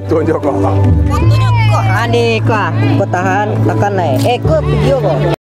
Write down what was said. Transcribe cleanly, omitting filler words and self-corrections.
Tunjuk kok. Fotonya kok aneh kok. Kok tahan tekan naik. Kok video kok.